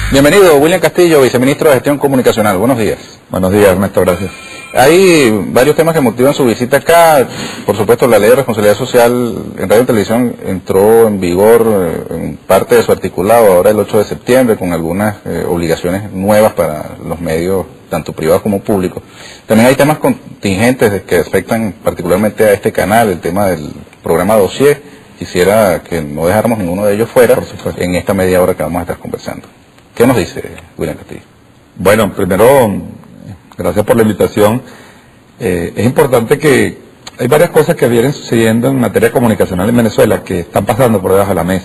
Bienvenido, William Castillo, viceministro de Gestión Comunicacional. Buenos días. Buenos días, Ernesto, gracias. Hay varios temas que motivan su visita acá. Por supuesto, la Ley de Responsabilidad Social en Radio y Televisión entró en vigor en parte de su articulado ahora el 8 de septiembre con algunas obligaciones nuevas para los medios, tanto privados como públicos. También hay temas contingentes que afectan particularmente a este canal, el tema del programa Dossier. Quisiera que no dejáramos ninguno de ellos fuera en esta media hora que vamos a estar conversando. ¿Qué nos dice William Castillo? Bueno, primero, gracias por la invitación. Es importante que hay varias cosas que vienen sucediendo en materia comunicacional en Venezuela que están pasando por debajo de la mesa.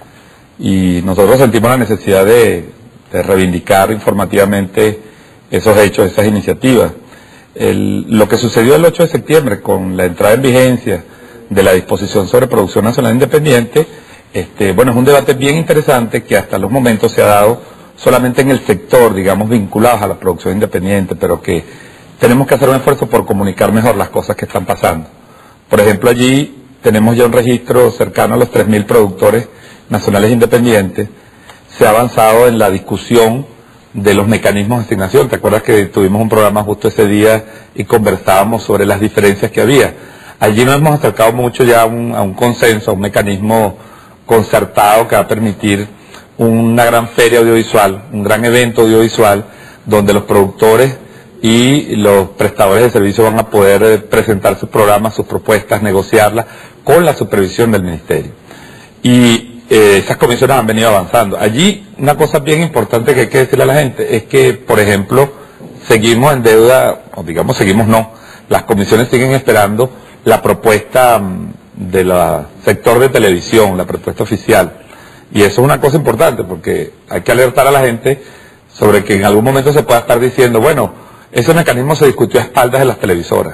Y nosotros sentimos la necesidad de reivindicar informativamente esos hechos, esas iniciativas. Lo que sucedió el 8 de septiembre con la entrada en vigencia de la disposición sobre producción nacional independiente, bueno, es un debate bien interesante que hasta los momentos se ha dado solamente en el sector, digamos, vinculados a la producción independiente, pero que tenemos que hacer un esfuerzo por comunicar mejor las cosas que están pasando. Por ejemplo, allí tenemos ya un registro cercano a los 3.000 productores nacionales independientes. Se ha avanzado en la discusión de los mecanismos de asignación. ¿Te acuerdas que tuvimos un programa justo ese día y conversábamos sobre las diferencias que había? Allí nos hemos acercado mucho ya a un consenso, a un mecanismo concertado que va a permitir una gran feria audiovisual, un gran evento audiovisual, donde los productores y los prestadores de servicios van a poder presentar sus programas, sus propuestas, negociarlas con la supervisión del Ministerio. Y esas comisiones han venido avanzando. Allí, una cosa bien importante que hay que decirle a la gente es que, por ejemplo, seguimos en deuda, o digamos seguimos no, las comisiones siguen esperando la propuesta del sector de televisión, la propuesta oficial. Y eso es una cosa importante porque hay que alertar a la gente sobre que en algún momento se pueda estar diciendo, bueno, ese mecanismo se discutió a espaldas de las televisoras.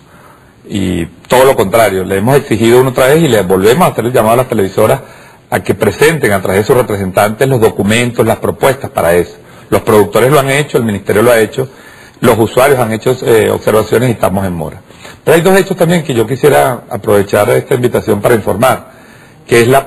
Y todo lo contrario, le hemos exigido una otra vez y le volvemos a hacer el llamado a las televisoras a que presenten a través de sus representantes los documentos, las propuestas para eso. Los productores lo han hecho, el Ministerio lo ha hecho, los usuarios han hecho observaciones y estamos en mora. Pero hay dos hechos también que yo quisiera aprovechar esta invitación para informar, que es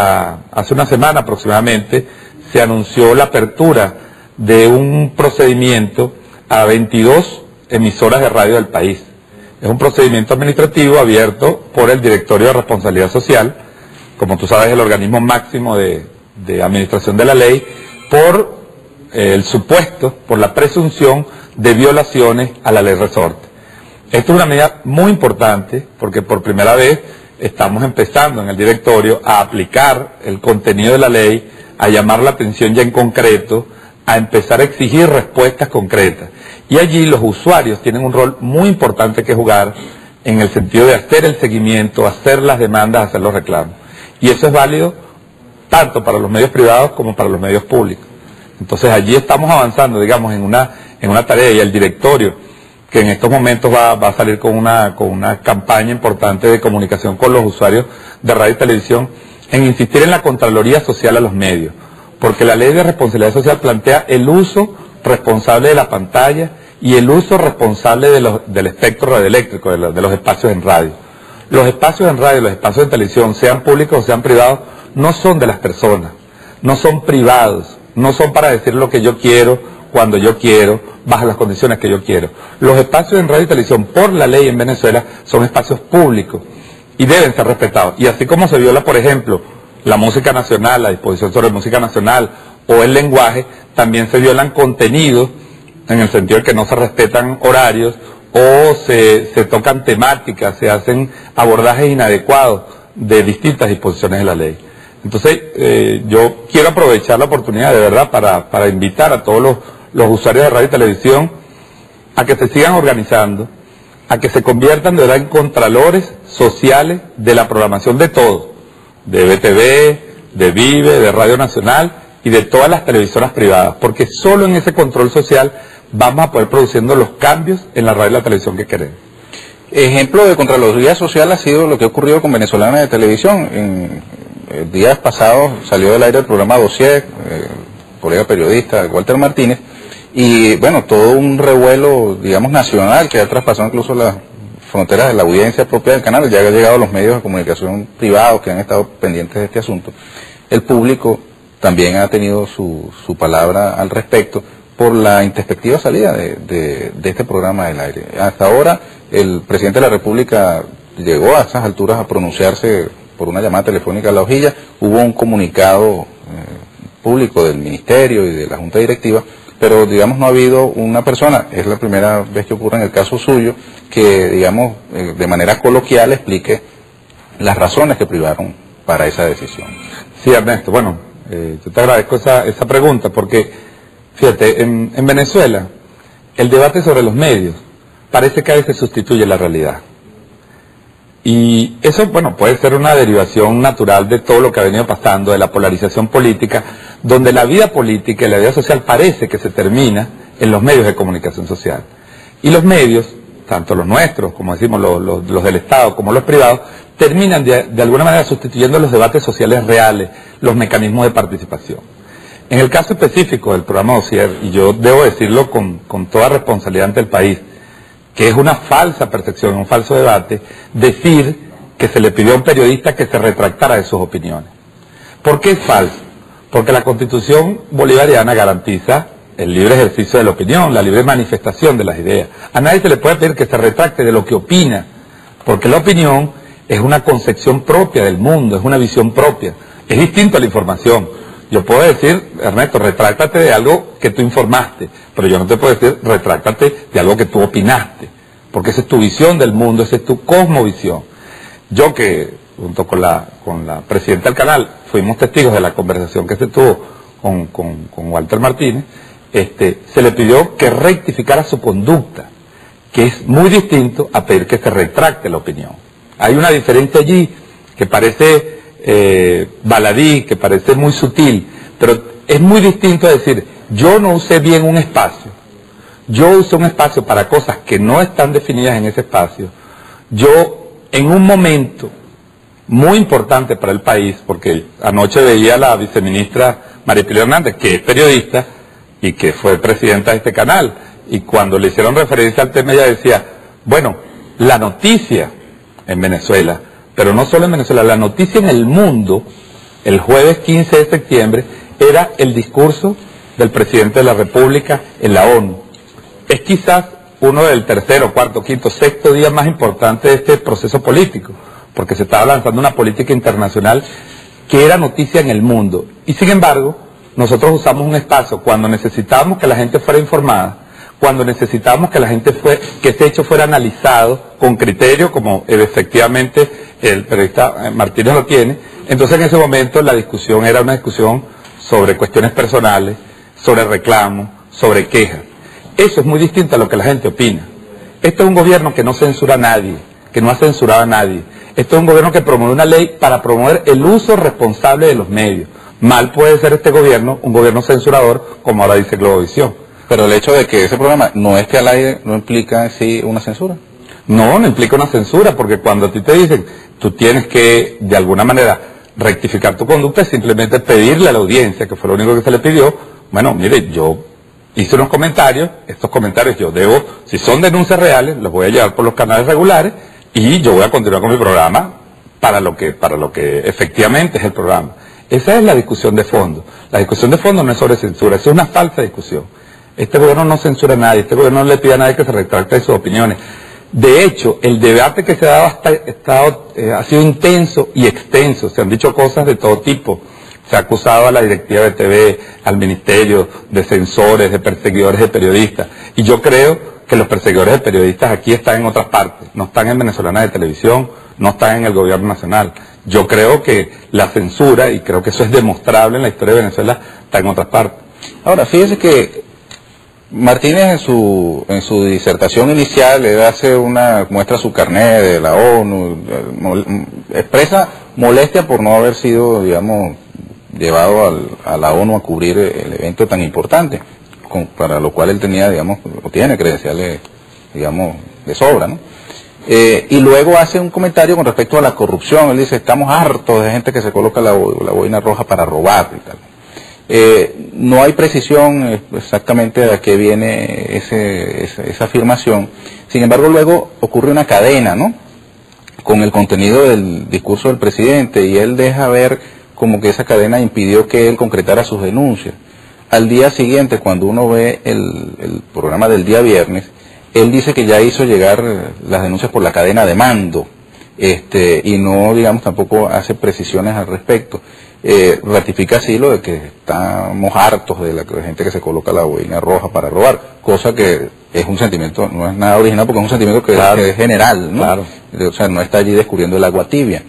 hace una semana aproximadamente se anunció la apertura de un procedimiento a 22 emisoras de radio del país. Es un procedimiento administrativo abierto por el Directorio de Responsabilidad Social, como tú sabes, el organismo máximo de administración de la ley, por el supuesto, por la presunción de violaciones a la ley resorte. Esto es una medida muy importante porque por primera vez estamos empezando en el directorio a aplicar el contenido de la ley, a llamar la atención ya en concreto, a empezar a exigir respuestas concretas. Y allí los usuarios tienen un rol muy importante que jugar en el sentido de hacer el seguimiento, hacer las demandas, hacer los reclamos. Y eso es válido tanto para los medios privados como para los medios públicos. Entonces allí estamos avanzando, digamos, en una tarea, y el directorio, que en estos momentos va a salir con una campaña importante de comunicación con los usuarios de radio y televisión, en insistir en la Contraloría Social a los medios, porque la Ley de Responsabilidad Social plantea el uso responsable de la pantalla y el uso responsable del espectro radioeléctrico, de los espacios en radio. Los espacios en radio, los espacios en televisión, sean públicos o sean privados, no son de las personas, no son privados, no son para decir lo que yo quiero, cuando yo quiero, bajo las condiciones que yo quiero. Los espacios en radio y televisión, por la ley en Venezuela, son espacios públicos y deben ser respetados. Y así como se viola, por ejemplo, la música nacional, la disposición sobre música nacional o el lenguaje, también se violan contenidos en el sentido de que no se respetan horarios o se tocan temáticas, se hacen abordajes inadecuados de distintas disposiciones de la ley. Entonces, yo quiero aprovechar la oportunidad de verdad para invitar a todos los usuarios de radio y televisión a que se sigan organizando, a que se conviertan de verdad en contralores sociales de la programación de todos, de BTV, de Vive, de Radio Nacional y de todas las televisoras privadas, porque solo en ese control social vamos a poder produciendo los cambios en la radio y la televisión que queremos. Ejemplo de Contraloría Social ha sido lo que ha ocurrido con Venezolana de Televisión. En días pasados salió del aire el programa Dossier, colega periodista Walter Martínez, y bueno, todo un revuelo, digamos, nacional que ha traspasado incluso las fronteras de la audiencia propia del canal. Ya han llegado los medios de comunicación privados que han estado pendientes de este asunto. El público también ha tenido su palabra al respecto por la introspectiva salida de este programa del aire. Hasta ahora el presidente de la República llegó a esas alturas a pronunciarse por una llamada telefónica a La Hojilla. Hubo un comunicado público del Ministerio y de la Junta Directiva, pero digamos no ha habido una persona, es la primera vez que ocurre en el caso suyo, que digamos de manera coloquial explique las razones que privaron para esa decisión. Sí, Ernesto, bueno, yo te agradezco esa pregunta porque, fíjate, en Venezuela el debate sobre los medios parece que a veces sustituye la realidad. Y eso, bueno, puede ser una derivación natural de todo lo que ha venido pasando, de la polarización política, donde la vida política y la vida social parece que se termina en los medios de comunicación social. Y los medios, tanto los nuestros, como decimos los del Estado, como los privados, terminan de alguna manera sustituyendo los debates sociales reales, los mecanismos de participación. En el caso específico del programa Dossier, y yo debo decirlo con toda responsabilidad ante el país, que es una falsa percepción, un falso debate, decir que se le pidió a un periodista que se retractara de sus opiniones. ¿Por qué es falso? Porque la Constitución bolivariana garantiza el libre ejercicio de la opinión, la libre manifestación de las ideas. A nadie se le puede pedir que se retracte de lo que opina, porque la opinión es una concepción propia del mundo, es una visión propia. Es distinto a la información. Yo puedo decir, Ernesto, retráctate de algo que tú informaste, pero yo no te puedo decir, retráctate de algo que tú opinaste, porque esa es tu visión del mundo, esa es tu cosmovisión. Yo que, junto con la presidenta del canal, fuimos testigos de la conversación que se tuvo con Walter Martínez, se le pidió que rectificara su conducta, que es muy distinto a pedir que se retracte la opinión. Hay una diferencia allí que parece baladí, que parece muy sutil, pero es muy distinto a decir, yo no usé bien un espacio, yo usé un espacio para cosas que no están definidas en ese espacio, yo en un momento muy importante para el país, porque anoche veía a la viceministra María Pilar Hernández, que es periodista y que fue presidenta de este canal, y cuando le hicieron referencia al tema ella decía, bueno, la noticia en Venezuela, pero no solo en Venezuela, la noticia en el mundo, el jueves 15 de septiembre, era el discurso del presidente de la República en la ONU. Es quizás uno del tercero, cuarto, quinto, sexto día más importante de este proceso político, porque se estaba lanzando una política internacional que era noticia en el mundo. Y sin embargo, nosotros usamos un espacio cuando necesitábamos que la gente fuera informada, cuando necesitábamos que la gente que ese hecho fuera analizado con criterio, como efectivamente el periodista Martínez lo tiene. Entonces en ese momento la discusión era una discusión sobre cuestiones personales, sobre reclamos, sobre quejas. Eso es muy distinto a lo que la gente opina. Este es un gobierno que no censura a nadie, que no ha censurado a nadie. Este es un gobierno que promueve una ley para promover el uso responsable de los medios. Mal puede ser este gobierno, un gobierno censurador, como ahora dice Globovisión. Pero el hecho de que ese programa no esté al aire no implica en sí una censura. No implica una censura, porque cuando a ti te dicen, tú tienes que, de alguna manera, rectificar tu conducta, es simplemente pedirle a la audiencia, que fue lo único que se le pidió, bueno, mire, yo hice unos comentarios, estos comentarios yo debo, si son denuncias reales, los voy a llevar por los canales regulares, y yo voy a continuar con mi programa para lo que efectivamente es el programa. Esa es la discusión de fondo. La discusión de fondo no es sobre censura, es una falsa discusión. Este gobierno no censura a nadie, este gobierno no le pide a nadie que se retracte de sus opiniones. De hecho, el debate que se ha dado ha sido intenso y extenso, se han dicho cosas de todo tipo. Se ha acusado a la directiva de TV, al ministerio, de censores, de perseguidores de periodistas. Y yo creo que los perseguidores de periodistas aquí están en otras partes, no están en Venezolana de Televisión, no están en el gobierno nacional. Yo creo que la censura, y creo que eso es demostrable en la historia de Venezuela, está en otras partes. Ahora, fíjese que Martínez en su disertación inicial muestra su carnet de la ONU, expresa molestia por no haber sido, digamos, llevado a la ONU a cubrir el evento tan importante, para lo cual él tenía, digamos, o tiene credenciales, digamos, de sobra, ¿no? Y luego hace un comentario con respecto a la corrupción. Él dice, estamos hartos de gente que se coloca la boina roja para robar y tal. No hay precisión exactamente de a qué viene esa afirmación. Sin embargo, luego ocurre una cadena, ¿no?, con el contenido del discurso del presidente, y él deja ver como que esa cadena impidió que él concretara sus denuncias. Al día siguiente, cuando uno ve el programa del día viernes, él dice que ya hizo llegar las denuncias por la cadena de mando, y no, digamos, tampoco hace precisiones al respecto. Ratifica así lo de que estamos hartos de la gente que se coloca la boina roja para robar, cosa que es un sentimiento, no es nada original porque es un sentimiento que, claro, que es general, ¿no? Claro. O sea, no está allí descubriendo el agua tibia.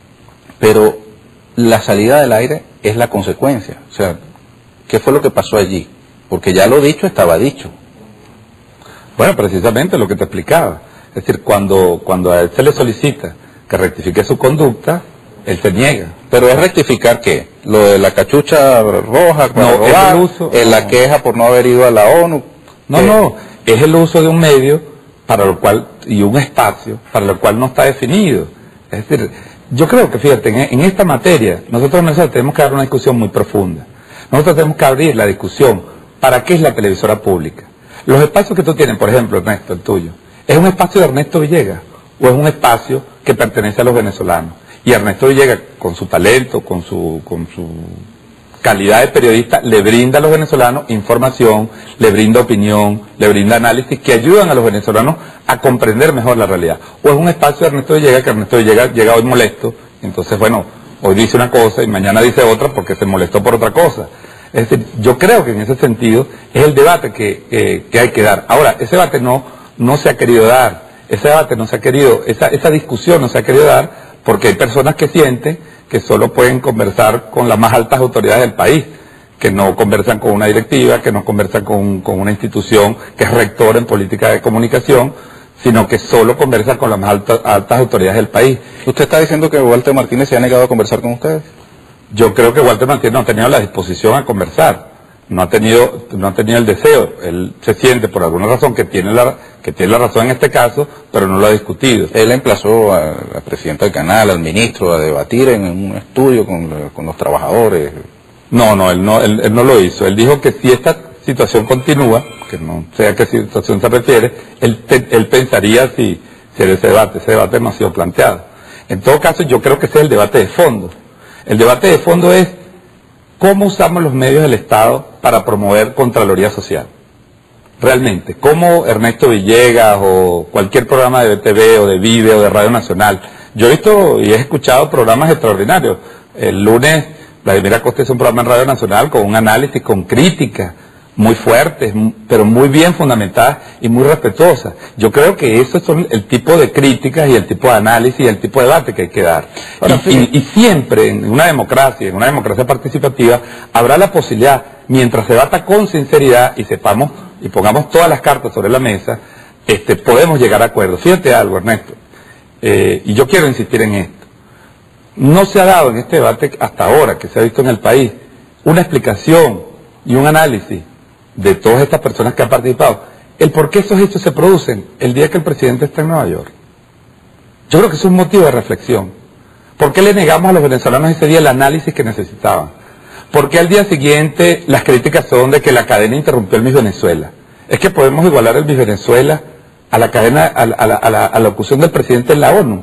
Pero la salida del aire es la consecuencia. O sea, ¿qué fue lo que pasó allí? Porque ya lo dicho estaba dicho. Bueno, precisamente lo que te explicaba. Es decir, cuando a él se le solicita que rectifique su conducta, él se niega. ¿Pero es rectificar qué? ¿Lo de la cachucha roja para robar? ¿La queja por no haber ido a la ONU? No, es el uso de un medio para lo cual y un espacio para lo cual no está definido. Es decir, yo creo que, fíjate, en esta materia, nosotros tenemos que dar una discusión muy profunda. Nosotros tenemos que abrir la discusión para qué es la televisora pública. Los espacios que tú tienes, por ejemplo, Ernesto, el tuyo, ¿es un espacio de Ernesto Villegas o es un espacio que pertenece a los venezolanos? Y Ernesto Villegas, con su talento, con su calidad de periodista, le brinda a los venezolanos información, le brinda opinión, le brinda análisis que ayudan a los venezolanos a comprender mejor la realidad. O es un espacio de Ernesto Villegas que Ernesto Villegas llega hoy molesto, entonces, bueno, hoy dice una cosa y mañana dice otra porque se molestó por otra cosa. Es decir, yo creo que en ese sentido es el debate que hay que dar. Ahora, ese debate no se ha querido dar, ese debate no se ha querido, esa discusión no se ha querido dar porque hay personas que sienten que solo pueden conversar con las más altas autoridades del país, que no conversan con una directiva, que no conversan con una institución que es rectora en política de comunicación, sino que solo conversan con las más altas autoridades del país. ¿Usted está diciendo que Walter Martínez se ha negado a conversar con ustedes? Yo creo que Walter Martínez no ha tenido la disposición a conversar, no ha tenido el deseo. Él se siente por alguna razón que tiene la razón en este caso, pero no lo ha discutido. Él emplazó a la presidenta del canal, al ministro, a debatir en un estudio con los trabajadores. No, él no lo hizo. Él dijo que si esta situación continúa, que no sé a qué situación se refiere, él pensaría si ese debate no ha sido planteado. En todo caso, yo creo que ese es el debate de fondo. El debate de fondo es cómo usamos los medios del Estado para promover Contraloría Social. Realmente, cómo Ernesto Villegas o cualquier programa de BTV o de Vive o de Radio Nacional. Yo he visto y he escuchado programas extraordinarios. El lunes, Vladimir Acosta hizo un programa en Radio Nacional con un análisis, con críticas muy fuertes, pero muy bien fundamentadas y muy respetuosas. Yo creo que esos son el tipo de críticas y el tipo de análisis y el tipo de debate que hay que dar. Y siempre en una democracia participativa, habrá la posibilidad, mientras se debata con sinceridad y sepamos y pongamos todas las cartas sobre la mesa, podemos llegar a acuerdos. Fíjate algo, Ernesto, y yo quiero insistir en esto. No se ha dado en este debate hasta ahora, que se ha visto en el país, una explicación y un análisis de todas estas personas que han participado, el por qué esos hechos se producen el día que el presidente está en Nueva York. Yo creo que es un motivo de reflexión. ¿Por qué le negamos a los venezolanos ese día el análisis que necesitaban? ¿Por qué al día siguiente las críticas son de que la cadena interrumpió el Miss Venezuela? Es que podemos igualar el Miss Venezuela a la cadena, a la locución del presidente en la ONU.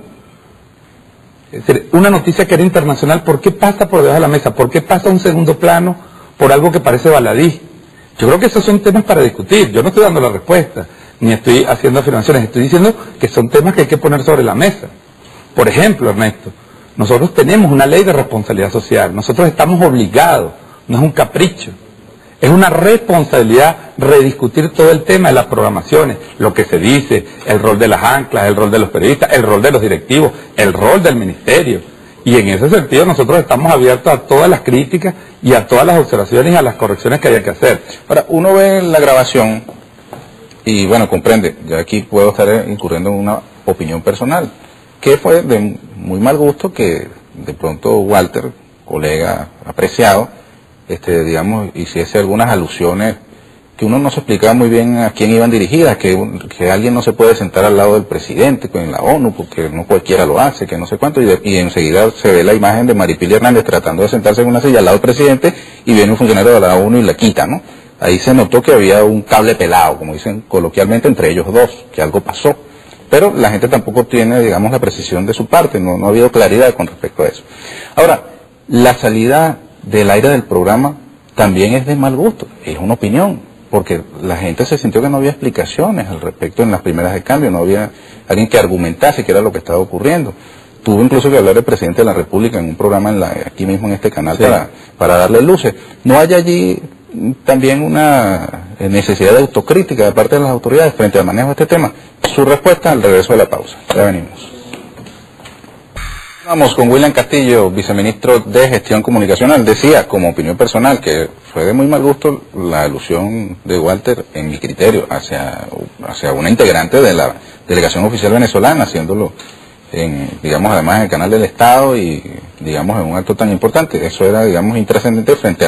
Es decir, una noticia que era internacional, ¿por qué pasa por debajo de la mesa? ¿Por qué pasa a un segundo plano por algo que parece baladí? Yo creo que esos son temas para discutir. Yo no estoy dando la respuesta, ni estoy haciendo afirmaciones, estoy diciendo que son temas que hay que poner sobre la mesa. Por ejemplo, Ernesto, nosotros tenemos una ley de responsabilidad social, nosotros estamos obligados, no es un capricho, es una responsabilidad rediscutir todo el tema de las programaciones, lo que se dice, el rol de las anclas, el rol de los periodistas, el rol de los directivos, el rol del ministerio. Y en ese sentido nosotros estamos abiertos a todas las críticas y a todas las observaciones y a las correcciones que haya que hacer. Ahora, uno ve la grabación y bueno, comprende, ya aquí puedo estar incurriendo en una opinión personal, que fue de muy mal gusto que de pronto Walter, colega apreciado, digamos, hiciese algunas alusiones que uno no se explicaba muy bien a quién iban dirigidas, que alguien no se puede sentar al lado del presidente en la ONU, porque no cualquiera lo hace, que no sé cuánto, y enseguida se ve la imagen de Maripili Hernández tratando de sentarse en una silla al lado del presidente, y viene un funcionario de la ONU y la quita, ¿no? Ahí se notó que había un cable pelado, como dicen coloquialmente, entre ellos dos, que algo pasó. Pero la gente tampoco tiene, digamos, la precisión de su parte, no ha habido claridad con respecto a eso. Ahora, La salida del aire del programa también es de mal gusto, es una opinión, porque la gente se sintió que no había explicaciones al respecto en las primeras de cambio, no había alguien que argumentase qué era lo que estaba ocurriendo. Tuvo incluso que hablar el presidente de la República en un programa aquí mismo en este canal, sí, para darle luces. ¿No hay allí también una necesidad de autocrítica de parte de las autoridades frente al manejo de este tema? Su respuesta al regreso de la pausa. Ya venimos. Vamos con William Castillo, viceministro de Gestión Comunicacional. Decía, como opinión personal, que fue de muy mal gusto la alusión de Walter, en mi criterio, hacia una integrante de la delegación oficial venezolana, haciéndolo, digamos, además en el canal del Estado y, digamos, en un acto tan importante. Eso era, digamos, intrascendente frente a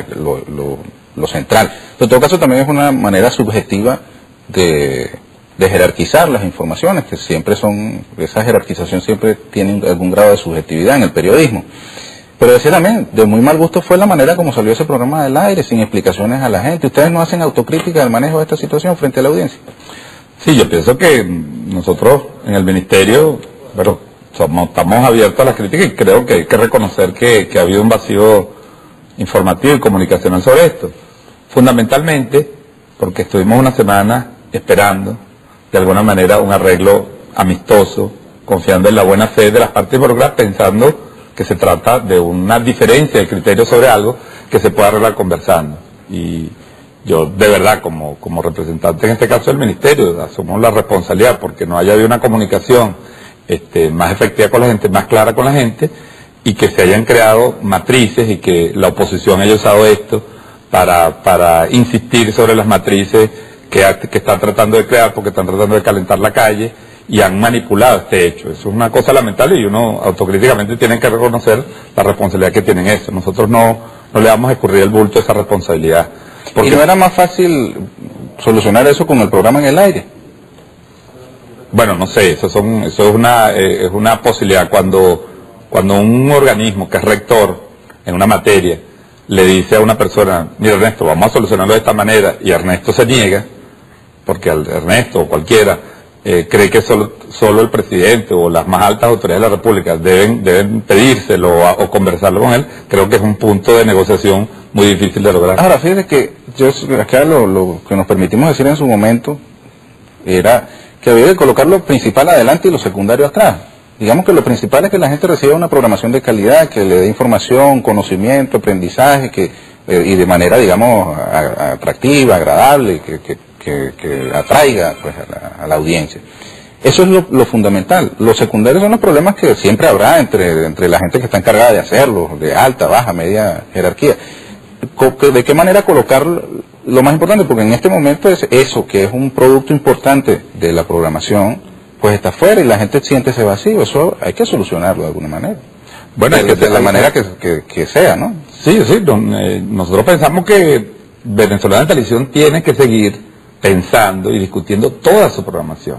lo central. Pero en todo caso también es una manera subjetiva de jerarquizar las informaciones, que siempre esa jerarquización siempre tiene algún grado de subjetividad en el periodismo. Pero decía también, de muy mal gusto fue la manera como salió ese programa del aire, sin explicaciones a la gente. ¿Ustedes no hacen autocrítica del manejo de esta situación frente a la audiencia? Sí, yo pienso que nosotros en el ministerio, pero estamos abiertos a las críticas y creo que hay que reconocer que ha habido un vacío informativo y comunicacional sobre esto. Fundamentalmente porque estuvimos una semana esperando de alguna manera un arreglo amistoso, confiando en la buena fe de las partes involucradas, pensando que se trata de una diferencia de criterio sobre algo que se puede arreglar conversando. Y yo, de verdad, como representante en este caso del Ministerio, asumo la responsabilidad porque no haya habido una comunicación más efectiva con la gente, más clara con la gente, y que se hayan creado matrices y que la oposición haya usado esto para insistir sobre las matrices que están tratando de crear, porque están tratando de calentar la calle y han manipulado este hecho. Eso es una cosa lamentable y uno autocríticamente tiene que reconocer la responsabilidad que tienen eso. Nosotros no le vamos a escurrir el bulto a esa responsabilidad. Porque... ¿Y no era más fácil solucionar eso con el programa en el aire? Bueno, no sé, eso es una posibilidad. Cuando un organismo que es rector en una materia le dice a una persona, mira Ernesto, vamos a solucionarlo de esta manera, y Ernesto se niega, porque Ernesto o cualquiera cree que solo el presidente o las más altas autoridades de la República deben pedírselo o conversarlo con él, creo que es un punto de negociación muy difícil de lograr. Ahora, fíjate que acá lo que nos permitimos decir en su momento era que había que colocar lo principal adelante y lo secundario atrás. Digamos que lo principal es que la gente reciba una programación de calidad, que le dé información, conocimiento, aprendizaje, y de manera, digamos, atractiva, agradable, que atraiga pues, a la audiencia. Eso es lo fundamental. Lo secundario son los problemas que siempre habrá entre la gente que está encargada de hacerlo, de alta, baja, media jerarquía. ¿De qué manera colocar lo más importante? Porque en este momento es eso, que es un producto importante de la programación, pues está fuera y la gente siente ese vacío. Eso hay que solucionarlo de alguna manera. Bueno, de la manera que sea, ¿no? Sí, nosotros pensamos que Venezolana Televisión tiene que seguir pensando y discutiendo toda su programación.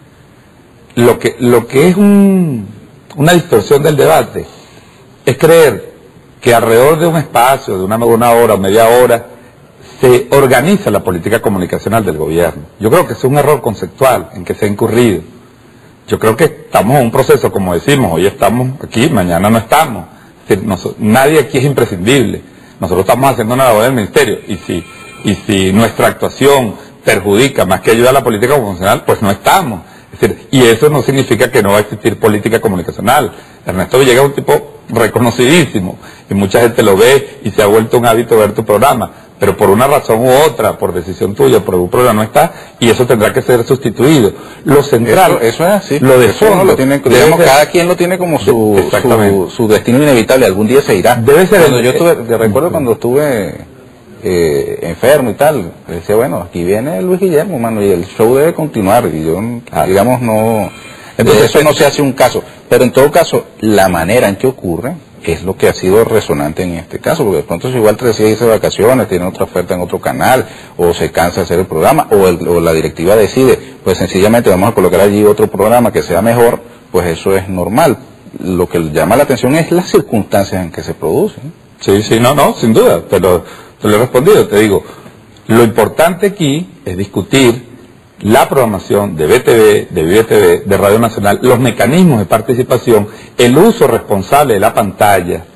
Lo que es una distorsión del debate es creer que alrededor de un espacio, de una hora o media hora, se organiza la política comunicacional del gobierno. Yo creo que es un error conceptual en que se ha incurrido. Yo creo que estamos en un proceso, como decimos, hoy estamos aquí, mañana no estamos. Es decir, nadie aquí es imprescindible. Nosotros estamos haciendo una labor del ministerio y si nuestra actuación perjudica más que ayuda a la política comunicacional, pues no estamos. Es decir, y eso no significa que no va a existir política comunicacional. Ernesto Villegas es un tipo reconocidísimo y mucha gente lo ve y se ha vuelto un hábito ver tu programa, pero por una razón u otra, por decisión tuya, por un programa no está, y eso tendrá que ser sustituido. Lo central, eso es así. Lo de fondo, lo tiene, digamos, cada quien lo tiene como su destino inevitable, algún día se irá. Debe ser. Recuerdo cuando estuve enfermo y tal, decía, bueno, aquí viene Luis Guillermo, mano, y el show debe continuar, y yo, digamos, no... Entonces eso no se hace un caso, pero en todo caso, la manera en que ocurre es lo que ha sido resonante en este caso, porque de pronto si igual te decía irse de vacaciones, tiene otra oferta en otro canal, o se cansa de hacer el programa, o la directiva decide, pues sencillamente vamos a colocar allí otro programa que sea mejor, pues eso es normal. Lo que llama la atención es las circunstancias en que se producen. Sí, sin duda, te lo he respondido, te digo, lo importante aquí es discutir la programación de BTV, de VTV, de Radio Nacional, los mecanismos de participación, el uso responsable de la pantalla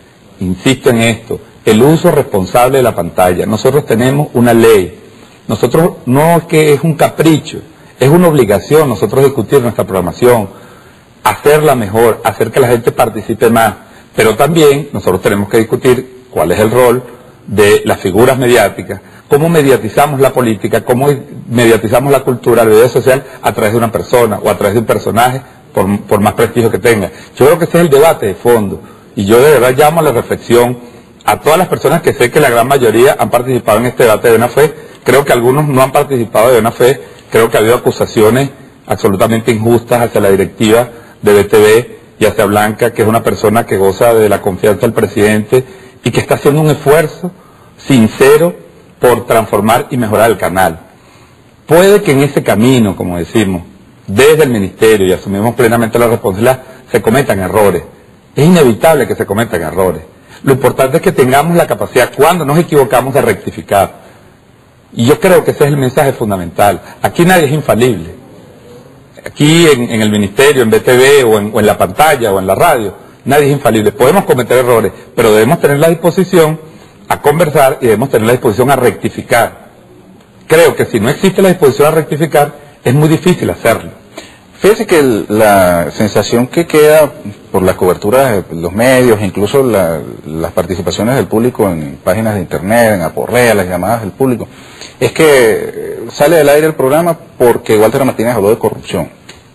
insisto en esto, el uso responsable de la pantalla. Nosotros tenemos una ley. Nosotros no es que es un capricho, es una obligación nosotros discutir nuestra programación, hacerla mejor, hacer que la gente participe más. Pero también nosotros tenemos que discutir cuál es el rol de las figuras mediáticas, cómo mediatizamos la política, cómo mediatizamos la cultura, la vida social a través de una persona o a través de un personaje, por más prestigio que tenga. Yo creo que ese es el debate de fondo. Y yo de verdad llamo a la reflexión a todas las personas que sé que la gran mayoría han participado en este debate de buena fe. Creo que algunos no han participado de buena fe. Creo que ha habido acusaciones absolutamente injustas hacia la directiva de BTV y hacia Blanca, que es una persona que goza de la confianza del presidente y que está haciendo un esfuerzo sincero por transformar y mejorar el canal. Puede que en ese camino, como decimos, desde el ministerio, y asumimos plenamente la responsabilidad, se cometan errores. Es inevitable que se cometan errores. Lo importante es que tengamos la capacidad, cuando nos equivocamos, de rectificar. Y yo creo que ese es el mensaje fundamental. Aquí nadie es infalible. Aquí en el ministerio, en BTV, o en la pantalla, o en la radio, nadie es infalible. Podemos cometer errores, pero debemos tener la disposición a conversar y debemos tener la disposición a rectificar. Creo que si no existe la disposición a rectificar, es muy difícil hacerlo. Fíjese que la sensación que queda por la cobertura de los medios, incluso las participaciones del público en páginas de internet, en aporreas, las llamadas del público, es que sale del aire el programa porque Walter Martínez habló de corrupción.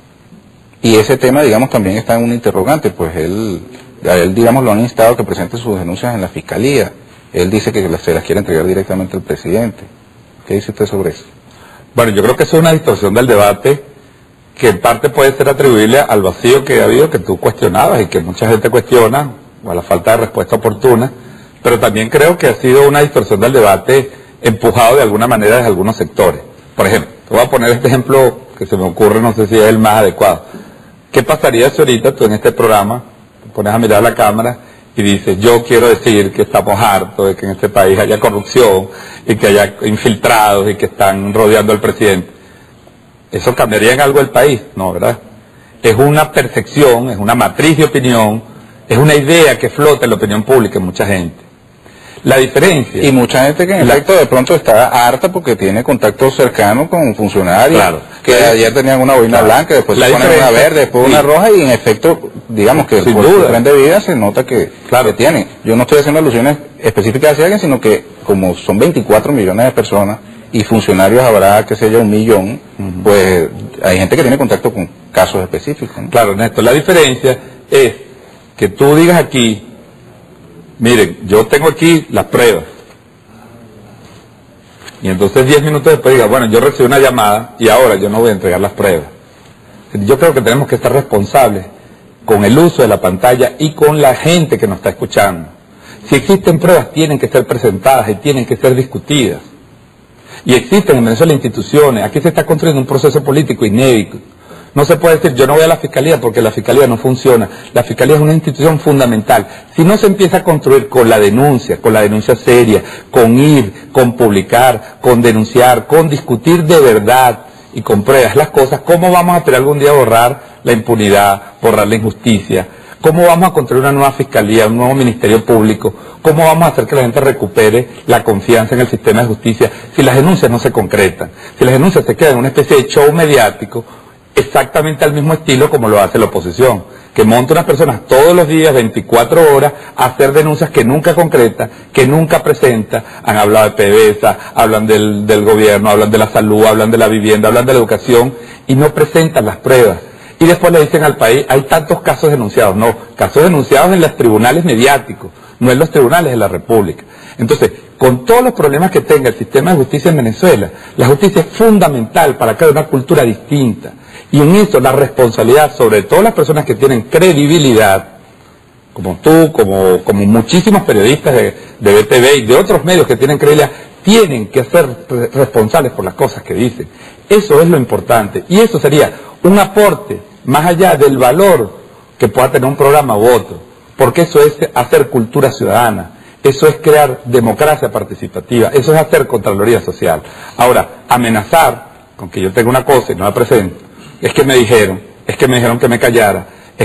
Y ese tema, digamos, también está en un interrogante, pues a él, digamos, lo han instado a que presente sus denuncias en la Fiscalía. Él dice que se las quiere entregar directamente al presidente. ¿Qué dice usted sobre eso? Bueno, yo creo que eso es una distorsión del debate que en parte puede ser atribuible al vacío que ha habido, que tú cuestionabas y que mucha gente cuestiona, o a la falta de respuesta oportuna, pero también creo que ha sido una distorsión del debate empujado de alguna manera desde algunos sectores. Por ejemplo, te voy a poner este ejemplo que se me ocurre, no sé si es el más adecuado. ¿Qué pasaría si ahorita tú en este programa te pones a mirar la cámara y dices, yo quiero decir que estamos hartos de que en este país haya corrupción y que haya infiltrados y que están rodeando al presidente? ¿Eso cambiaría en algo el país? No, ¿verdad? Es una percepción, es una matriz de opinión, es una idea que flota en la opinión pública en mucha gente. La diferencia... Y mucha gente que en efecto de pronto está harta porque tiene contacto cercano con funcionarios, claro, que ayer tenían una boina blanca, después se ponen una verde, después una roja, y en efecto, digamos que sin por duda, su tren de vida se nota que tienen. Yo no estoy haciendo alusiones específicas hacia alguien, sino que como son 24 millones de personas y funcionarios habrá, qué sé yo, 1 millón, pues hay gente que tiene contacto con casos específicos, ¿no? Claro, Ernesto, la diferencia es que tú digas aquí, miren, yo tengo aquí las pruebas, y entonces 10 minutos después diga, bueno, yo recibí una llamada y ahora yo no voy a entregar las pruebas. Yo creo que tenemos que estar responsables con el uso de la pantalla y con la gente que nos está escuchando. Si existen pruebas, tienen que ser presentadas y tienen que ser discutidas. Y existen en Venezuela instituciones. Aquí se está construyendo un proceso político inédito. No se puede decir, yo no voy a la Fiscalía porque la Fiscalía no funciona. La Fiscalía es una institución fundamental. Si no se empieza a construir con la denuncia seria, con ir, con publicar, con denunciar, con discutir de verdad y con pruebas las cosas, ¿cómo vamos a esperar algún día borrar la impunidad, borrar la injusticia? ¿Cómo vamos a construir una nueva Fiscalía, un nuevo Ministerio Público? ¿Cómo vamos a hacer que la gente recupere la confianza en el sistema de justicia si las denuncias no se concretan? Si las denuncias se quedan en una especie de show mediático, exactamente al mismo estilo como lo hace la oposición, que monta unas personas todos los días, 24 horas, a hacer denuncias que nunca concreta, que nunca presenta. Han hablado de PDVSA, hablan del gobierno, hablan de la salud, hablan de la vivienda, hablan de la educación, y no presentan las pruebas. Y después le dicen al país, hay tantos casos denunciados. No, casos denunciados en los tribunales mediáticos, no en los tribunales de la República. Entonces, con todos los problemas que tenga el sistema de justicia en Venezuela, la justicia es fundamental para crear una cultura distinta. Y en eso la responsabilidad, sobre todo las personas que tienen credibilidad, como tú, como muchísimos periodistas de BTV y de otros medios que tienen credibilidad, tienen que ser responsables por las cosas que dicen. Eso es lo importante. Y eso sería un aporte más allá del valor que pueda tener un programa u otro. Porque eso es hacer cultura ciudadana. Eso es crear democracia participativa. Eso es hacer Contraloría Social. Ahora, amenazar con que yo tenga una cosa y no la presento, es que me dijeron que me callara.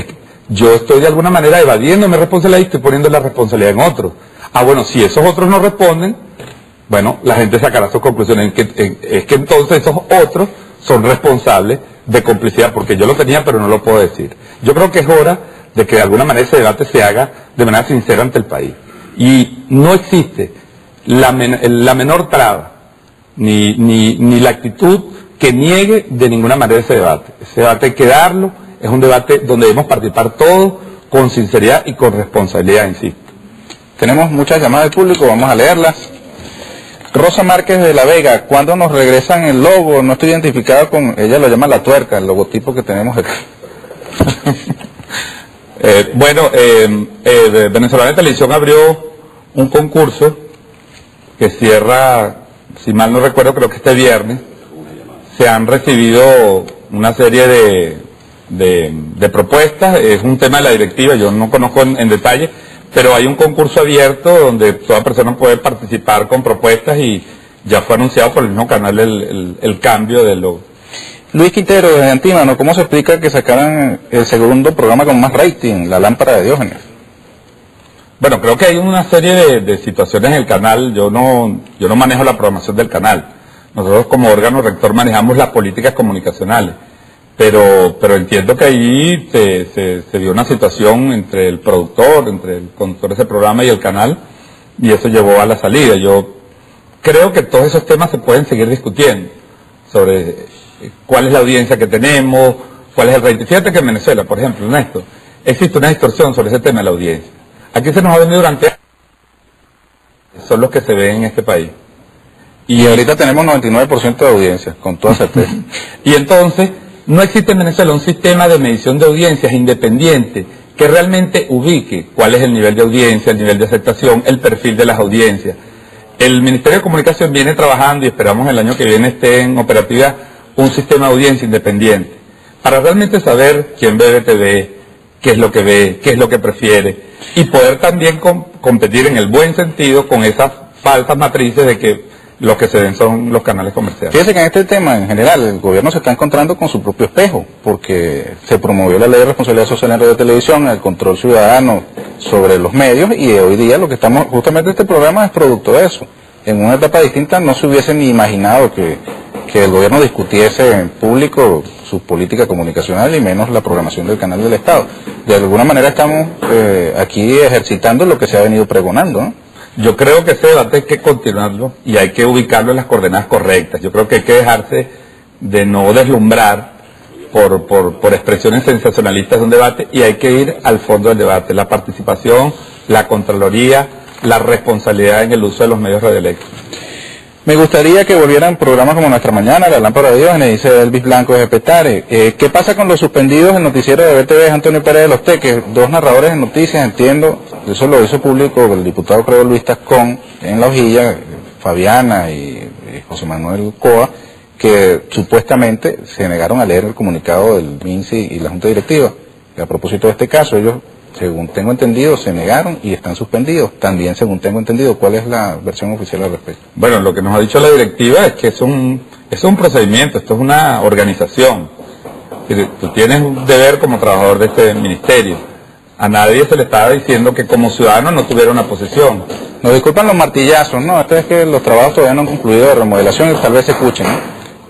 yo estoy de alguna manera evadiendo mi responsabilidad y estoy poniendo la responsabilidad en otros. Bueno, si esos otros no responden, bueno, la gente sacará sus conclusiones. Es que entonces esos otros son responsables de complicidad, porque yo lo tenía pero no lo puedo decir. Yo creo que es hora de que de alguna manera ese debate se haga de manera sincera ante el país. Y no existe la menor traba, ni la actitud que niegue de ninguna manera ese debate. Ese debate hay que darlo, es un debate donde debemos participar todos con sinceridad y con responsabilidad, insisto. Tenemos muchas llamadas del público, vamos a leerlas. Rosa Márquez de La Vega, ¿cuándo nos regresan el logo? No estoy identificado con, ella lo llama la tuerca, el logotipo que tenemos acá. Venezolana de Televisión abrió un concurso que cierra, si mal no recuerdo, creo que este viernes. Se han recibido una serie de propuestas, es un tema de la directiva, yo no conozco en detalle, pero hay un concurso abierto donde toda persona puede participar con propuestas y ya fue anunciado por el mismo canal el cambio de logo. Luis Quintero de Antímano, ¿cómo se explica que sacaran el segundo programa con más rating, La Lámpara de Diógenes? Bueno, creo que hay una serie de situaciones en el canal, yo no manejo la programación del canal. Nosotros como órgano rector manejamos las políticas comunicacionales, pero entiendo que ahí se dio una situación entre el productor, entre el conductor de ese programa y el canal, y eso llevó a la salida. Yo creo que todos esos temas se pueden seguir discutiendo, sobre cuál es la audiencia que tenemos, cuál es el rating. Fíjate que en Venezuela, por ejemplo, Néstor, existe una distorsión sobre ese tema de la audiencia. Aquí se nos ha venido durante años, son los que se ven en este país. Y ahorita tenemos 99% de audiencia, con toda certeza. Y entonces, no existe en Venezuela un sistema de medición de audiencias independiente que realmente ubique cuál es el nivel de audiencia, el nivel de aceptación, el perfil de las audiencias. El Ministerio de Comunicación viene trabajando y esperamos el año que viene esté en operatividad un sistema de audiencia independiente para realmente saber quién ve BTV, qué es lo que ve, qué es lo que prefiere y poder también competir en el buen sentido con esas falsas matrices de que los que se ven son los canales comerciales. Fíjese que en este tema, en general, el gobierno se está encontrando con su propio espejo, porque se promovió la ley de responsabilidad social en radio y televisión, el control ciudadano sobre los medios, y hoy día lo que estamos, justamente este programa es producto de eso. En una etapa distinta no se hubiese ni imaginado que el gobierno discutiese en público su política comunicacional y menos la programación del canal del Estado. De alguna manera estamos aquí ejercitando lo que se ha venido pregonando, ¿no? Yo creo que ese debate hay que continuarlo y hay que ubicarlo en las coordenadas correctas. Yo creo que hay que dejarse de no deslumbrar por expresiones sensacionalistas de un debate y hay que ir al fondo del debate, la participación, la Contraloría, la responsabilidad en el uso de los medios radioeléctricos. Me gustaría que volvieran programas como Nuestra Mañana, La Lámpara de Diógenes, dice Elvis Blanco de Petare. ¿Qué pasa con los suspendidos del noticiero de BTV, Antonio Pérez de los Teques? Dos narradores de noticias, entiendo, eso lo hizo público el diputado creo Luis Tascón en La Hojilla, Fabiana y José Manuel Coa, que supuestamente se negaron a leer el comunicado del MINSI y la Junta Directiva. Y a propósito de este caso, ellos, según tengo entendido, se negaron y están suspendidos. También, según tengo entendido, ¿cuál es la versión oficial al respecto? Bueno, lo que nos ha dicho la directiva es que es un procedimiento, esto es una organización. Tú tienes un deber como trabajador de este ministerio. A nadie se le estaba diciendo que como ciudadano no tuviera una posición. Nos disculpan los martillazos, ¿no? Esto es que los trabajos todavía no han concluido de remodelación y tal vez se escuchen, ¿no?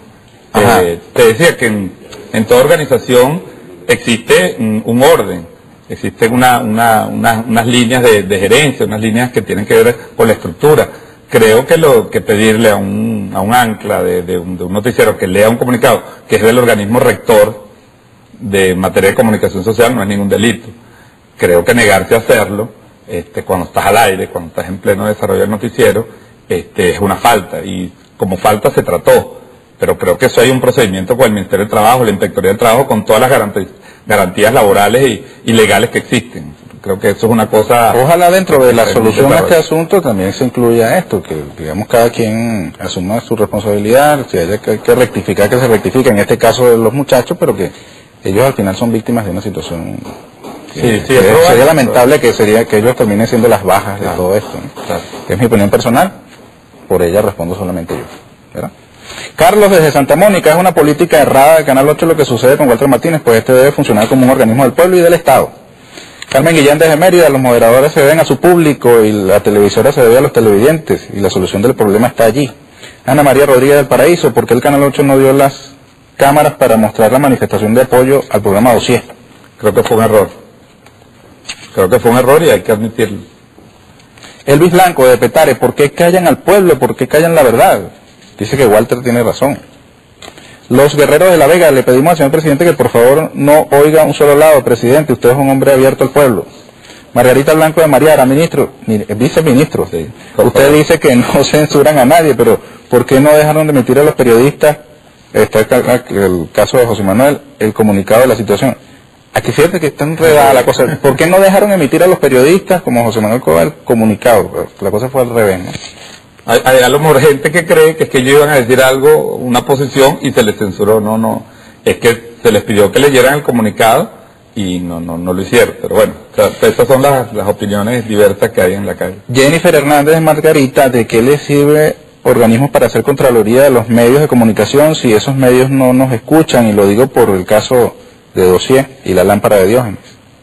Te decía que en toda organización existe un orden. Existen unas líneas de gerencia, unas líneas que tienen que ver con la estructura. Creo que pedirle a un ancla de un noticiero que lea un comunicado que es del organismo rector de materia de comunicación social no es ningún delito. Creo que negarse a hacerlo, cuando estás al aire, cuando estás en pleno desarrollo del noticiero, es una falta y como falta se trató. Pero creo que eso hay un procedimiento con el Ministerio del Trabajo, la Inspectoría del Trabajo, con todas las garantías laborales y legales que existen. Creo que eso es una cosa... Ojalá dentro de la solución a este asunto también se incluya esto, que digamos cada quien asuma su responsabilidad, si haya que rectificar, que se rectifique, en este caso de los muchachos, pero que ellos al final son víctimas de una situación sería lamentable que ellos terminen siendo las bajas de todo esto, ¿no? Claro. Es mi opinión personal, por ella respondo solamente yo, ¿verdad? Carlos desde Santa Mónica, es una política errada del Canal 8 lo que sucede con Walter Martínez, pues este debe funcionar como un organismo del pueblo y del Estado. Carmen Guillén desde Mérida, los moderadores se deben a su público y la televisora se debe a los televidentes y la solución del problema está allí. Ana María Rodríguez del Paraíso, ¿por qué el Canal 8 no dio las cámaras para mostrar la manifestación de apoyo al programa Dossier? Creo que fue un error. Creo que fue un error y hay que admitirlo. Elvis Blanco de Petare, ¿por qué callan al pueblo? ¿Por qué callan la verdad? Dice que Walter tiene razón. Los Guerreros de la Vega, le pedimos al señor presidente que por favor no oiga un solo lado, presidente, usted es un hombre abierto al pueblo. Margarita Blanco de Mariara, viceministro, sí, usted dice que no censuran a nadie, pero ¿por qué no dejaron de emitir a los periodistas, está el caso de José Manuel, el comunicado de la situación? Aquí fíjate que está enredada la cosa, ¿por qué no dejaron emitir a los periodistas como José Manuel Cova el comunicado? La cosa fue al revés, ¿no? Hay a lo mejor gente que cree que es que ellos iban a decir algo, una posición, y se les censuró. No, es que se les pidió que leyeran el comunicado y no lo hicieron. Pero bueno, o sea, estas son las opiniones diversas que hay en la calle. Jennifer Hernández Margarita, ¿de qué les sirve organismos para hacer contraloría de los medios de comunicación si esos medios no nos escuchan? Y lo digo por el caso de Dossier y la lámpara de Diógenes.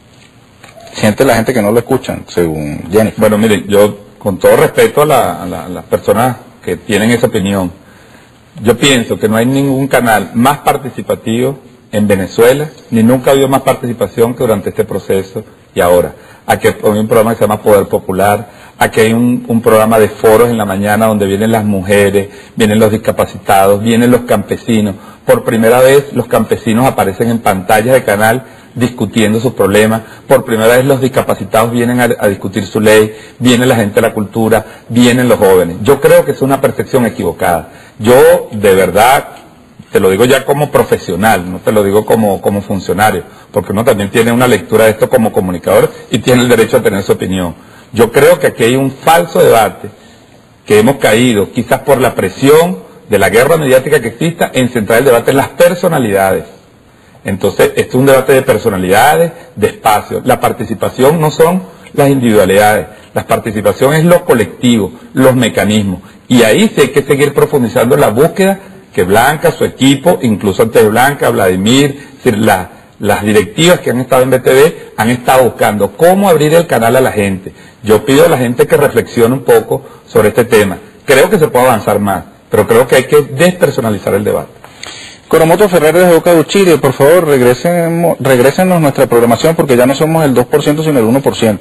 Siente la gente que no lo escuchan, según Jennifer. Bueno, miren, yo con todo respeto a las personas que tienen esa opinión, yo pienso que no hay ningún canal más participativo en Venezuela, ni nunca ha habido más participación que durante este proceso y ahora. Aquí hay un programa que se llama Poder Popular, aquí hay un programa de foros en la mañana donde vienen las mujeres, vienen los discapacitados, vienen los campesinos. Por primera vez los campesinos aparecen en pantallas de canal discutiendo sus problemas. Por primera vez los discapacitados vienen a discutir su ley, viene la gente de la cultura, vienen los jóvenes. Yo creo que es una percepción equivocada. Yo, de verdad, te lo digo ya como profesional, no te lo digo como funcionario, porque uno también tiene una lectura de esto como comunicador y tiene el derecho a tener su opinión. Yo creo que aquí hay un falso debate que hemos caído, quizás por la presión de la guerra mediática que exista, en centrar el debate en las personalidades. Entonces, esto es un debate de personalidades, de espacios. La participación no son las individualidades, la participación es lo colectivo, los mecanismos. Y ahí sí hay que seguir profundizando en la búsqueda que Blanca, su equipo, incluso antes de Blanca, Vladimir, es decir, las directivas que han estado en BTV han estado buscando cómo abrir el canal a la gente. Yo pido a la gente que reflexione un poco sobre este tema. Creo que se puede avanzar más, pero creo que hay que despersonalizar el debate. Coromoto Ferrer desde Boca de Uchiri, por favor, regrésenos nuestra programación porque ya no somos el 2% sino el 1%.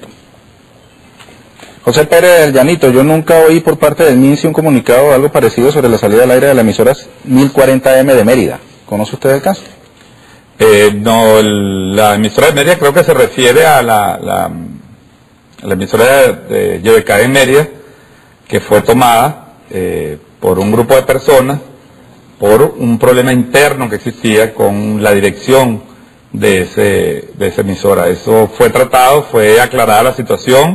José Pérez del Llanito, yo nunca oí por parte del MINSI un comunicado o algo parecido sobre la salida al aire de la emisora 1040M de Mérida. ¿Conoce usted el caso? No, la emisora de Mérida creo que se refiere a la emisora de YBK de Mérida, que fue tomada por un grupo de personas por un problema interno que existía con la dirección de esa emisora. Eso fue tratado, fue aclarada la situación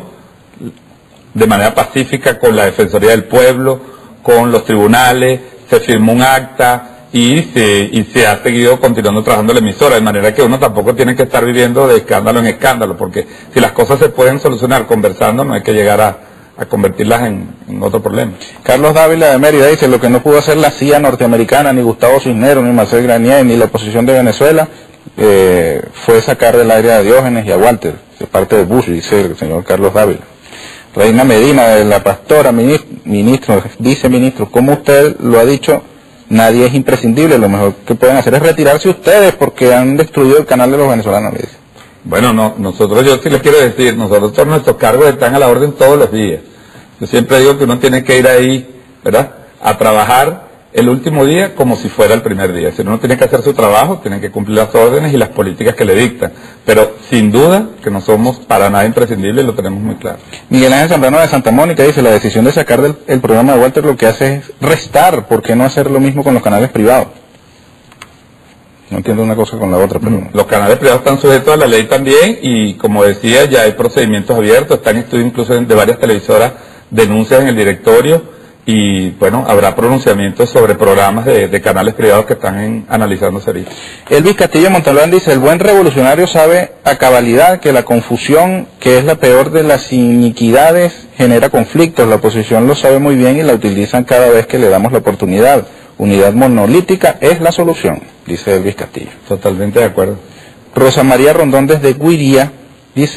de manera pacífica con la Defensoría del Pueblo, con los tribunales, se firmó un acta y se ha seguido continuando trabajando la emisora, de manera que uno tampoco tiene que estar viviendo de escándalo en escándalo, porque si las cosas se pueden solucionar conversando, no hay que llegar a convertirlas en otro problema. Carlos Dávila de Mérida dice, lo que no pudo hacer la CIA norteamericana, ni Gustavo Cisneros, ni Marcel Granier, ni la oposición de Venezuela, fue sacar del aire a Diógenes y a Walter, de parte de Bush, dice el señor Carlos Dávila. Reina Medina de la Pastora, viceministro, como usted lo ha dicho, nadie es imprescindible, lo mejor que pueden hacer es retirarse ustedes porque han destruido el canal de los venezolanos, le dice. Bueno, nosotros, yo sí les quiero decir, nosotros nuestros cargos están a la orden todos los días. Yo siempre digo que uno tiene que ir ahí, ¿verdad?, a trabajar el último día como si fuera el primer día. Si uno tiene que hacer su trabajo, tiene que cumplir las órdenes y las políticas que le dictan. Pero sin duda que no somos para nada imprescindibles, lo tenemos muy claro. Miguel Ángel Zambrano de Santa Mónica dice, la decisión de sacar el programa de Walter lo que hace es restar, ¿por qué no hacer lo mismo con los canales privados? No entiendo una cosa con la otra, pero... Los canales privados están sujetos a la ley también y, como decía, ya hay procedimientos abiertos, están en estudio incluso de varias televisoras, denuncias en el directorio y, bueno, habrá pronunciamientos sobre programas de canales privados que están analizándose ahorita. Elvis Castillo Montalbán dice, el buen revolucionario sabe a cabalidad que la confusión, que es la peor de las iniquidades, genera conflictos. La oposición lo sabe muy bien y la utilizan cada vez que le damos la oportunidad. Unidad monolítica es la solución, dice Elvis Castillo. Totalmente de acuerdo. Rosa María Rondón desde Guiría dice,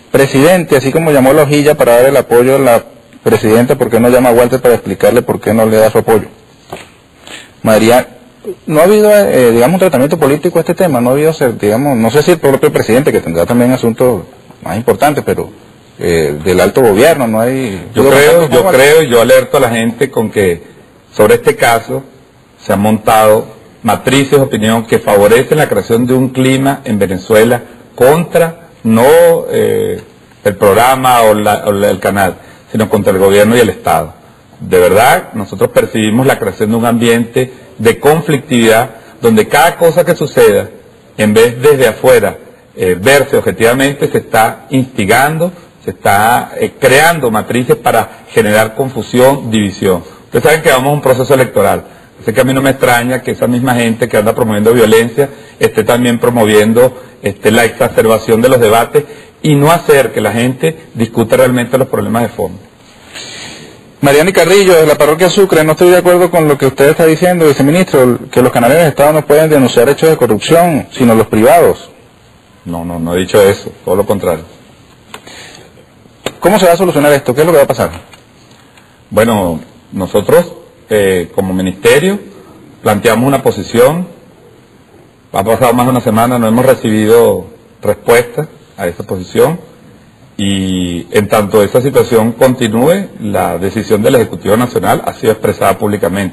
presidente, así como llamó a la hojilla para dar el apoyo a la presidenta, ¿por qué no llama a Walter para explicarle por qué no le da su apoyo? María, no ha habido, digamos, un tratamiento político a este tema, no ha habido, digamos, no sé si el propio presidente, que tendrá también asuntos más importantes, pero del alto gobierno, no hay... Yo alerto a la gente con que sobre este caso se han montado matrices de opinión que favorecen la creación de un clima en Venezuela contra, no el programa o el canal, sino contra el gobierno y el Estado. De verdad, nosotros percibimos la creación de un ambiente de conflictividad donde cada cosa que suceda, en vez desde afuera verse objetivamente, se está instigando, se está creando matrices para generar confusión, división. Ustedes saben que vamos a un proceso electoral, así que a mí no me extraña que esa misma gente que anda promoviendo violencia esté también promoviendo la exacerbación de los debates y no hacer que la gente discuta realmente los problemas de fondo. Mariani Carrillo, de la parroquia Sucre, no estoy de acuerdo con lo que usted está diciendo, viceministro, que los canales del Estado no pueden denunciar hechos de corrupción, sino los privados. No he dicho eso, todo lo contrario. ¿Cómo se va a solucionar esto? ¿Qué es lo que va a pasar? Bueno, nosotros como ministerio planteamos una posición, ha pasado más de una semana, no hemos recibido respuesta a esa posición. Y en tanto esa situación continúe, la decisión del Ejecutivo Nacional ha sido expresada públicamente.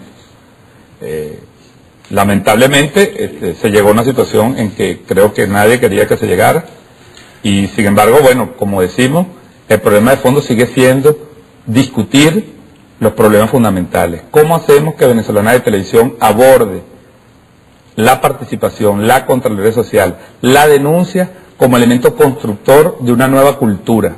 Lamentablemente se llegó a una situación en que creo que nadie quería que se llegara y sin embargo, bueno, como decimos, el problema de fondo sigue siendo discutir los problemas fundamentales. ¿Cómo hacemos que Venezolana de Televisión aborde la participación, la Contraloría Social, la denuncia como elemento constructor de una nueva cultura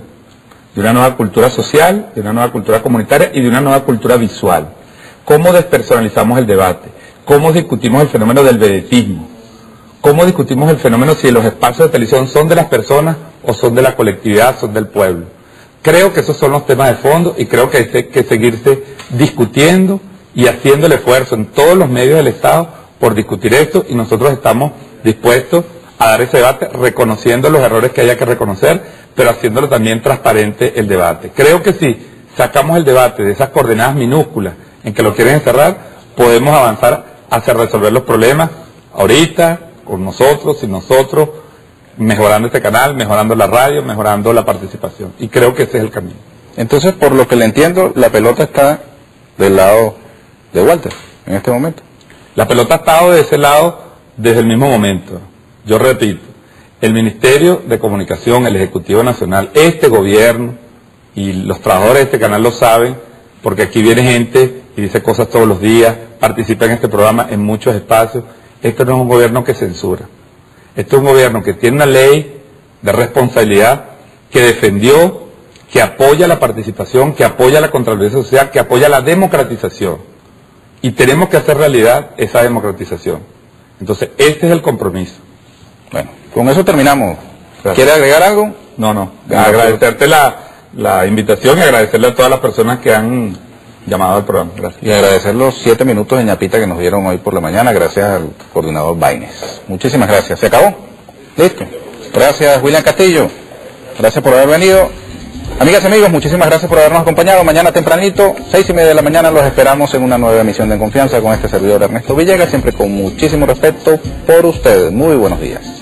social, de una nueva cultura comunitaria y de una nueva cultura visual? ¿Cómo despersonalizamos el debate? ¿Cómo discutimos el fenómeno del vedetismo? ¿Cómo discutimos el fenómeno si los espacios de televisión son de las personas o son de la colectividad, son del pueblo? Creo que esos son los temas de fondo y creo que hay que seguirse discutiendo y haciendo el esfuerzo en todos los medios del Estado por discutir esto y nosotros estamos dispuestos a dar ese debate reconociendo los errores que haya que reconocer, pero haciéndolo también transparente el debate. Creo que si sacamos el debate de esas coordenadas minúsculas en que lo quieren encerrar, podemos avanzar hacia resolver los problemas ahorita, con nosotros, sin nosotros, mejorando este canal, mejorando la radio, mejorando la participación. Y creo que ese es el camino. Entonces, por lo que le entiendo, la pelota está del lado de Walter en este momento. La pelota ha estado de ese lado desde el mismo momento. Yo repito, el Ministerio de Comunicación, el Ejecutivo Nacional, este gobierno y los trabajadores de este canal lo saben, porque aquí viene gente y dice cosas todos los días, participa en este programa en muchos espacios. Esto no es un gobierno que censura. Esto es un gobierno que tiene una ley de responsabilidad, que defendió, que apoya la participación, que apoya la Contraloría Social, que apoya la democratización. Y tenemos que hacer realidad esa democratización. Entonces, este es el compromiso. Bueno, con eso terminamos. ¿Quiere agregar algo? No. Agradecerte la invitación y agradecerle a todas las personas que han llamado al programa. Gracias. Y agradecer los 7 minutos de ñapita que nos dieron hoy por la mañana, gracias al coordinador Baines. Muchísimas gracias. ¿Se acabó? Listo. Gracias, William Castillo. Gracias por haber venido. Amigas y amigos, muchísimas gracias por habernos acompañado. Mañana tempranito, 6:30 de la mañana, los esperamos en una nueva emisión de En Confianza con este servidor Ernesto Villegas, siempre con muchísimo respeto por ustedes. Muy buenos días.